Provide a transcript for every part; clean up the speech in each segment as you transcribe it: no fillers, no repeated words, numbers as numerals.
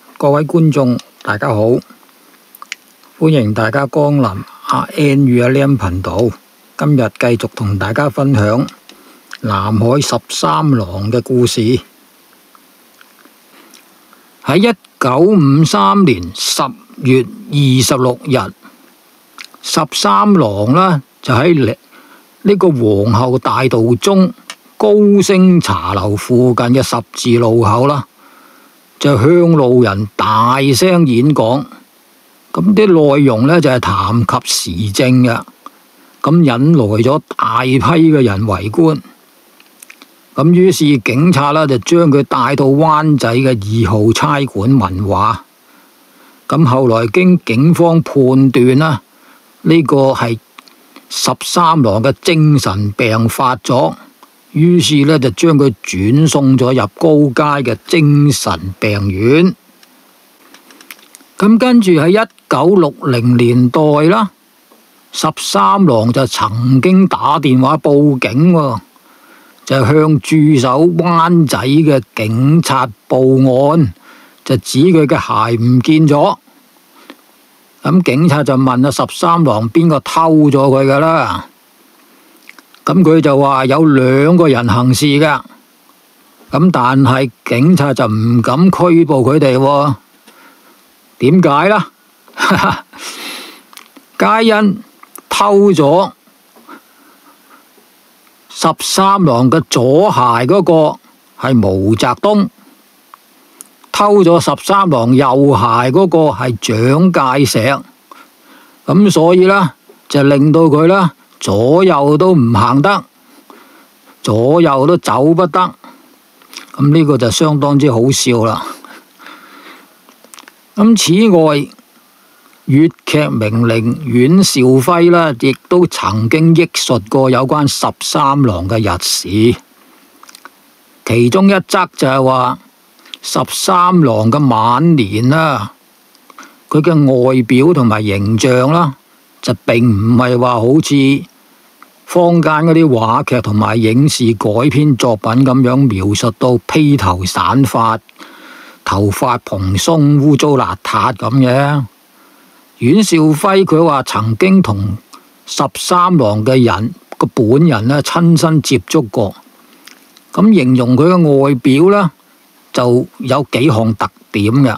各位觀眾，大家好，歡迎大家光臨阿 N 與阿 Lam 頻道。今日繼續同大家分享南海13郎嘅故事。喺1953年10月26日，13郎呢就喺呢個皇后大道中高升茶樓附近嘅十字路口啦，就向路人大聲演講。咁啲內容呢，就係談及時政嘅，咁引來咗大批嘅人圍觀。咁於是警察呢，就將佢帶到灣仔嘅2號差館問話。咁後來經警方判斷啦，呢個係13郎嘅精神病發作，於是呢，就將佢轉送咗入高街嘅精神病院。咁跟住喺1960年代啦，13郎就曾經打電話報警喎，就向駐守灣仔嘅警察報案，就指佢嘅鞋唔見咗。咁警察就問13郎邊個偷咗佢噶啦？咁佢就話有2個人行事噶。咁但係警察就唔敢拘捕佢哋喎。點解呢？皆因偷咗13郎嘅左鞋嗰個係毛澤東，偷咗13郎右鞋嗰個係蔣介石，咁所以呢，就令到佢呢左右都唔行得，左右都走不得，咁呢個就相當之好笑啦。咁此外，粵劇名伶阮兆輝呢，亦都曾經憶述過有關13郎嘅軼事，其中一則就係話13郎嘅晚年啦，佢嘅外表同埋形象啦，就並唔係話好似坊間嗰啲話劇同埋影視改編作品咁樣描述到披頭散髮、頭髮蓬鬆、污糟邋遢咁嘅。阮兆輝佢話曾經同13郎嘅人個本人呢親身接觸過，咁形容佢嘅外表呢，就有幾項特點嘅。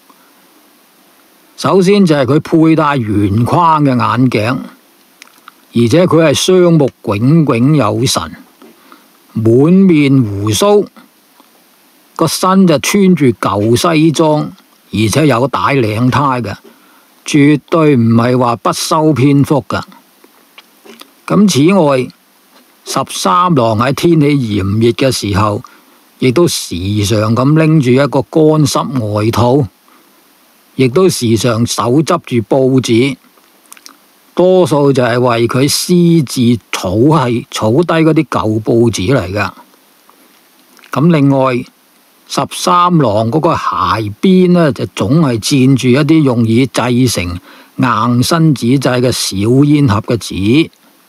首先就係佢佩戴圓框嘅眼鏡，而且佢係雙目炯炯有神，滿面鬍鬚，個身就穿住舊西裝，而且有帶領呔嘅，絕對唔係話不修邊幅㗎。咁此外，13郎喺天氣炎熱嘅時候，亦都時常咁拎住一個乾濕外套，亦都時常手執住報紙，多數就係為佢私自儲低嗰啲舊報紙嚟㗎。咁另外，13郎嗰個鞋邊呢，就總係墊住一啲用以製成硬身紙製嘅小煙盒嘅紙。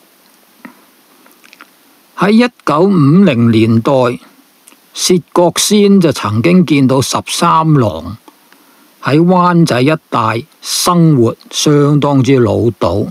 喺1950年代，薛覺先就曾經見到13郎喺灣仔一帶生活相當之潦倒，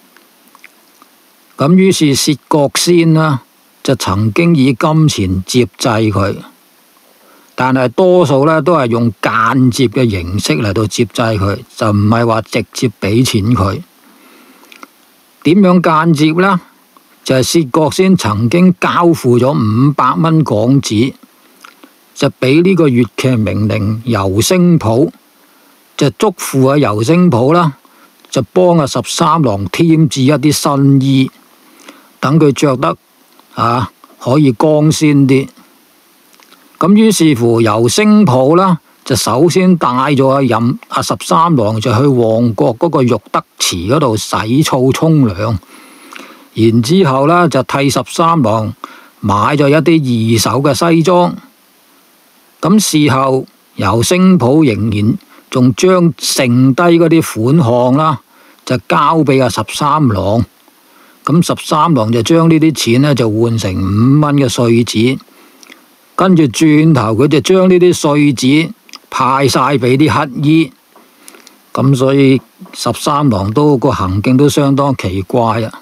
咁於是薛覺先呢，就曾經以金錢接濟佢。但係多數呢都係用間接嘅形式嚟到接濟佢，就唔係話直接俾錢佢。點樣間接呢？就係薛覺先曾經交付咗500蚊港紙，就俾呢個粵劇名伶尤聲普，就囑咐阿尤聲普啦，就幫阿13郎添置一啲新衣，等佢着得可以光鮮啲。咁於是乎，尤聲普啦，就首先帶咗阿13郎就去旺角嗰個玉德祠嗰度洗澡沖涼，然之後呢，就替13郎買咗一啲2手嘅西裝。咁事後，尤聲普仍然仲將剩低嗰啲款項啦，就交俾阿13郎。咁13郎就將呢啲錢呢，就換成5蚊嘅碎紙。跟住轉頭，佢就將呢啲碎紙派晒俾啲乞衣。咁所以13郎都個行徑都相當奇怪啊！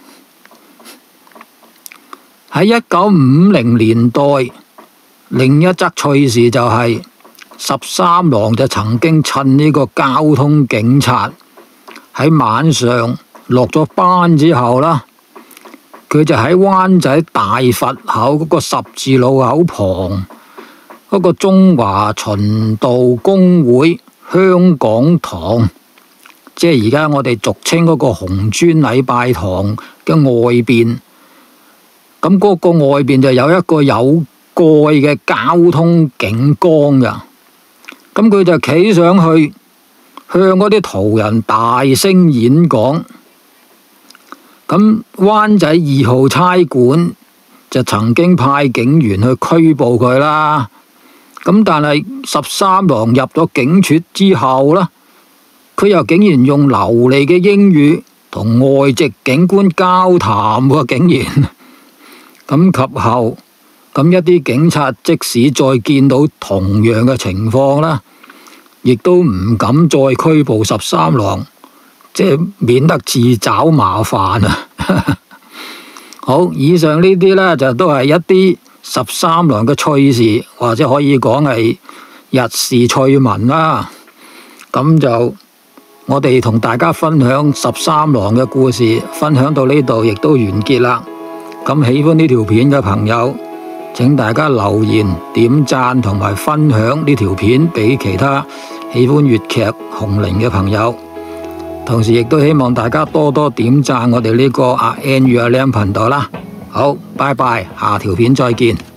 喺1950年代，另一則趣事就係13郎就曾經趁呢個交通警察喺晚上落咗班之後啦，佢就喺灣仔大佛口嗰個十字路口旁嗰個中華循道公會香港堂，即係而家我哋俗稱嗰個紅磚禮拜堂嘅外邊，咁嗰個外邊就有一個有蓋嘅交通警崗㗎，咁佢就企上去向嗰啲途人大聲演講。咁灣仔2號差館就曾經派警員去拘捕佢啦，咁但係13郎入咗警署之後呢，佢又竟然用流利嘅英語同外籍警官交談喎，竟然咁及後，咁一啲警察即使再見到同樣嘅情況啦，亦都唔敢再拘捕13郎，即係免得自找麻煩啊！好，以上呢啲呢，就都係一啲13郎嘅趣事，或者可以講係日事趣聞啦。咁就我哋同大家分享13郎嘅故事，分享到呢度亦都完結啦。咁喜歡呢條片嘅朋友，請大家留言、點讚同埋分享呢條片俾其他喜歡粵劇紅伶嘅朋友。同時亦都希望大家多多點讚我哋呢個阿 N 與阿 Lam 頻道啦。好，拜拜，下條片再見。